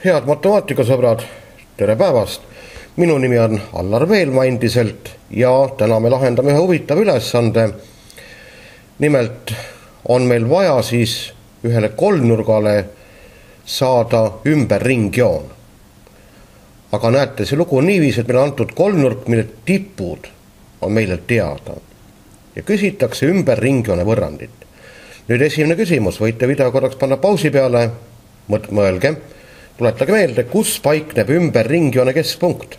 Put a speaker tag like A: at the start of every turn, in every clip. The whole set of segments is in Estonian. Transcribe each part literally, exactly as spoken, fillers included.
A: Head matemaatikasõbrad, tere päevast! Minu nimi on Allar Veelma endiselt ja täna me lahendame ühe huvitava ülesande. Nimelt on meil vaja siis ühele kolmnurgale saada ümber ringjoon. Aga näete, see lugu on niiviisi, et meil on antud kolmnurk, mille tipud on meile teada. Ja küsitakse ümber ringjoone võrrandit. Nüüd esimene küsimus, võite video korraks panna pausi peale, mõelge. Tuletage meelde, kus paikneb ümber ringjoone keskpunkt.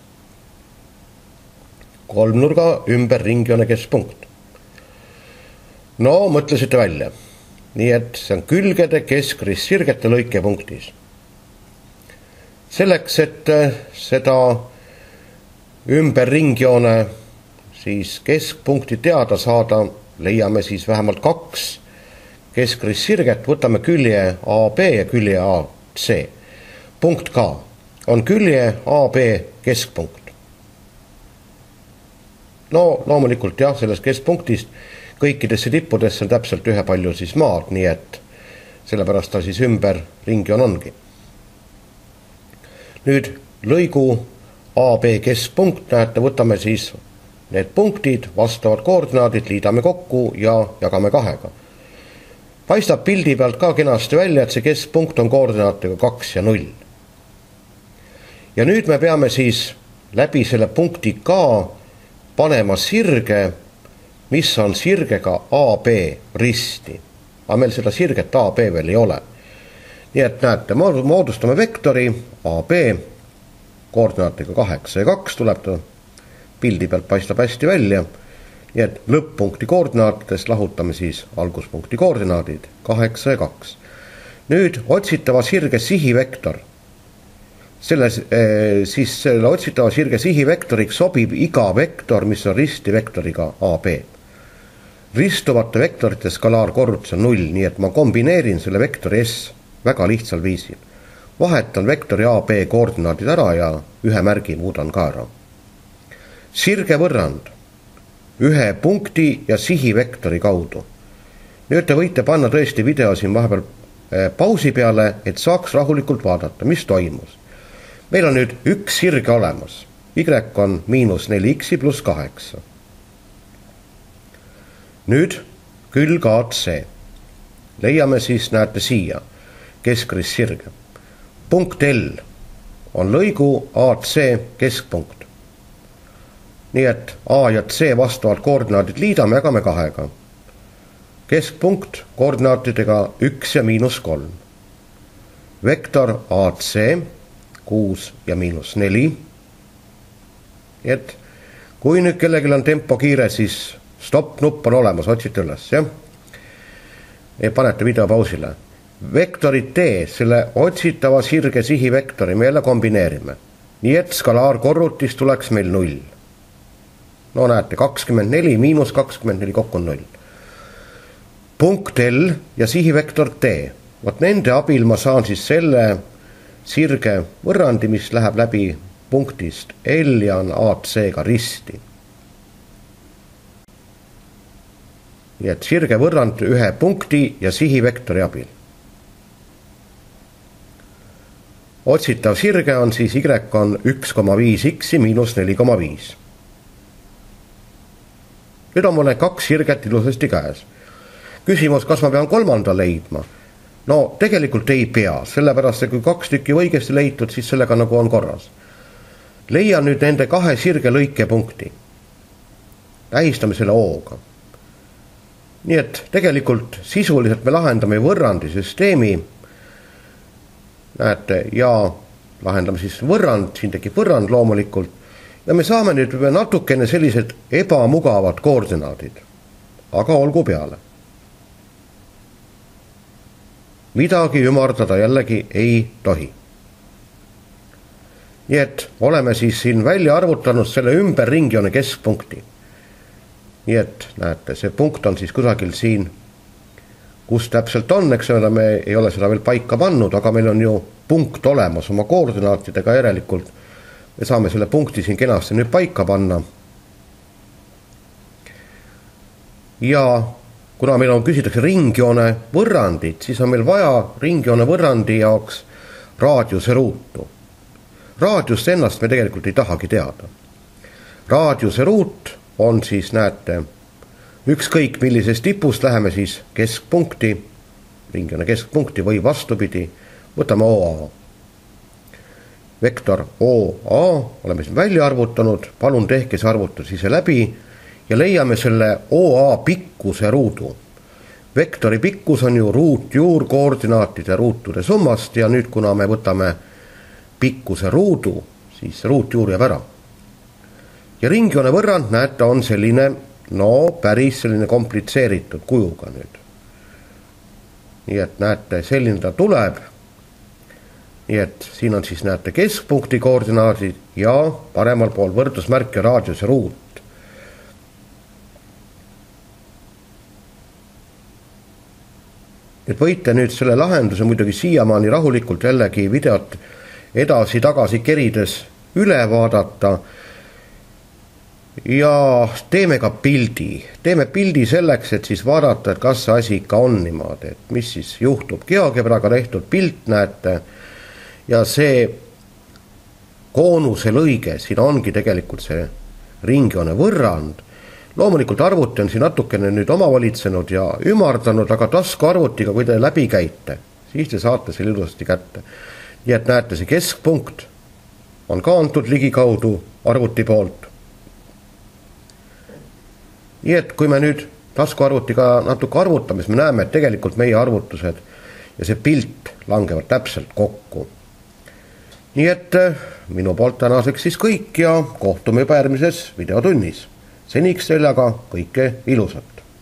A: Kolmnurga ümber ringjoone keskpunkt. No, mõtlesite välja. Nii et see on külgede keskrist-sirgete lõikepunktis. Selleks, et seda ümber ringjoone siis keskpunkti teada saada, leiame siis vähemalt kaks keskrist-sirget, võtame külje A B ja külje A C. Punkt K on külje A B keskpunkt. No loomulikult jah, sellest keskpunktist kõikidesse tippudesse on täpselt ühe palju siis maad, nii et sellepärast ta siis ümber ringjoon ongi. Nüüd lõigu A B keskpunkt, näete, võtame siis need punktid, vastavad koordinaadid, liidame kokku ja jagame kahega. Paistab pildi pealt ka kenasti välja, et see keskpunkt on koordinaatidega kaks ja null. Ja nüüd me peame siis läbi selle punkti K panema sirge, mis on sirgega A B risti. Aga meil seda sirget A B veel ei ole. Nii et näete, moodustame vektori A B koordinaatiga kaheksa ja kaks, tuleb ta pildi pealt paistab hästi välja. Nii et lõpp-punkti koordinaatidest lahutame siis alguspunkti koordinaadid kaheksa ja kaks. Nüüd otsitava sirge sihivektor. Selle, siis selle otsitava sirge sihivektoriks sobib iga vektor, mis on risti vektoriga A B. Ristuvate vektorite skalaarkorrutis on null, nii et ma kombineerin selle vektori S väga lihtsal viisil. Vahetan vektori A B koordinaadid ära ja ühe märgi muudan ka ära. Sirge võrrand ühe punkti ja sihivektori kaudu. Nüüd te võite panna tõesti video siin vahepeal pausi peale, et saaks rahulikult vaadata, mis toimus. Meil on nüüd üks sirge olemas. Y on miinus neli X pluss kaheksa. Nüüd külg A C. Leiame siis, näete siia, keskrist sirge. Punkt L on lõigu A C keskpunkt. Nii et A ja C vastavad koordinaadid liidame, jagame kahega. Keskpunkt koordinaatidega üks ja miinus kolm. Vektor A C kuus ja miinus neli. Et kui nüüd kellelgi on tempo kiire, siis stopp nupp on olemas, otsite üles, jah? Ja panete video pausile. Vektori T, selle otsitava sirge sihivektori me jälle kombineerime. Nii et skalaarkorrutis tuleks meil null. No näete, kakskümmend neli miinus kakskümmend neli kokku on null. Punkt L ja sihivektor T. Võt nende abil ma saan siis selle sirge võrrandi, mis läheb läbi punktist L ja on A C-ga risti. Nii et sirge võrrand ühe punkti ja sihivektori abil. Otsitav sirge on siis Y on üks koma viis X miinus neli koma viis. Nüüd on mulle kaks sirget ilusasti käes. Küsimus, kas ma pean kolmanda leidma? No tegelikult ei pea, sellepärast kui kaks tükki õigesti leitud, siis sellega nagu on korras. Leian nüüd nende kahe sirge lõikepunkti. Tähistame selle O-ga. Nii et tegelikult sisuliselt me lahendame võrrandi süsteemi. Näete, ja lahendame siis võrrand, siin tekib võrrand loomulikult. Ja me saame nüüd natukene sellised ebamugavad koordinaadid. Aga olgu peale. Midagi ümardada jällegi ei tohi. Nii et oleme siis siin välja arvutanud selle ümber ringjoone keskpunkti. Nii et näete, see punkt on siis kusagil siin, kus täpselt on, eks ole, me ei ole seda veel paika pannud, aga meil on ju punkt olemas oma koordinaatidega järelikult. Me saame selle punkti siin kenasti nüüd paika panna. Ja kuna meil on küsitakse ringjoone võrrandit, siis on meil vaja ringjoone võrrandi jaoks raadiuse ruutu. Raadiust ennast me tegelikult ei tahagi teada. Raadiuse ruut on siis, näete, ükskõik millisest tipust läheme siis keskpunkti, ringijoone keskpunkti või vastupidi, võtame O A. Vektor O A oleme siin välja arvutanud, palun tehke see arvutus ise läbi ja leiame selle O A pikkuse ruudu. Vektori pikkus on ju ruutjuur koordinaatide ruutude summast ja nüüd kuna me võtame pikkuse ruudu, siis ruutjuur jääb ära. Ja ringjoone võrrand, näete, on selline, no päris selline komplitseeritud kujuga nüüd. Nii et näete, selline ta tuleb. Nii et siin on siis, näete, keskpunkti koordinaadid ja paremal pool võrdusmärk ja raadiuse ruut. Et võite nüüd selle lahenduse muidugi siiamaani rahulikult jällegi videot edasi-tagasi kerides üle vaadata ja teeme ka pildi. Teeme pildi selleks, et siis vaadata, et kas see asi ikka on niimoodi, et mis siis juhtub. GeoGebraga tehtud pilt, näete, ja see koonuse lõige, siin ongi tegelikult see ringjoone võrrand. Loomulikult arvuti on siin natukene nüüd omavalitsenud ja ümardanud, aga taskuarvutiga, kui te läbi käite, siis te saate selle ilusasti kätte. Nii et näete, see keskpunkt on ka antud ligikaudu arvuti poolt. Nii et kui me nüüd taskuarvutiga natuke arvutame, siis me näeme, et tegelikult meie arvutused ja see pilt langevad täpselt kokku. Nii et minu poolt tänaseks siis kõik ja kohtume juba järgmises videotunnis. Seniks teile aga kõike ilusat.